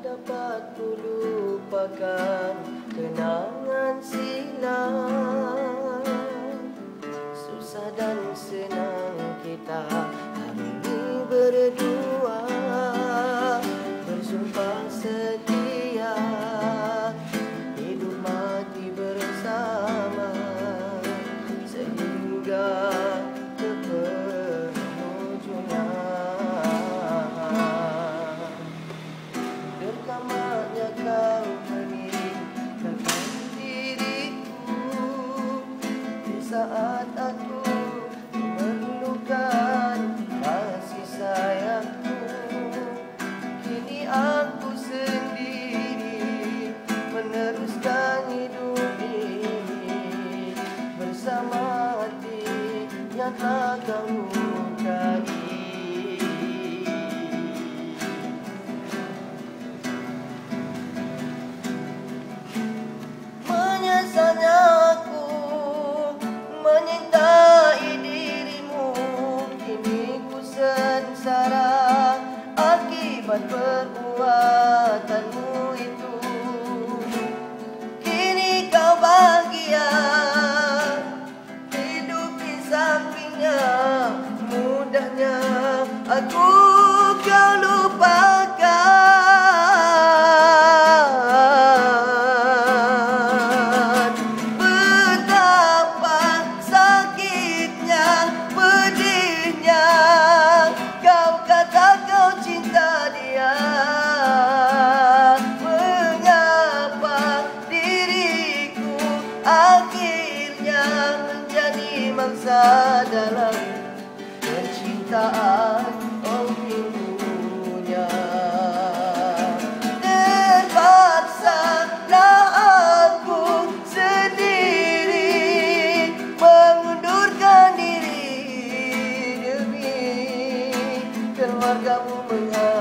dapat lupakan kenangan silam. Susah dan senang kita hari ini berdua, bersumpah setia hidup mati bersama sehingga ke penghujungnya. Terkamatnya kau meninggalkan diriku di saat aku memerlukan kasih sayangmu. Kini aku sendiri meneruskan hidup ini bersama hati yang telah kau lukai. Menyesalnya aku menyintai dirimu, kini ku sengsara akibat perbuatanmu itu. Kini kau bahagia hidup di sampingnya, mudahnya aku kau lupakan. Betapa sakitnya, pedihnya kau kata kau cinta dia. Mengapa diriku akhirnya menjadi mangsa dalam percintaan olehnya. Terpaksalah aku sendiri mengundurkan diri demi keluargamu.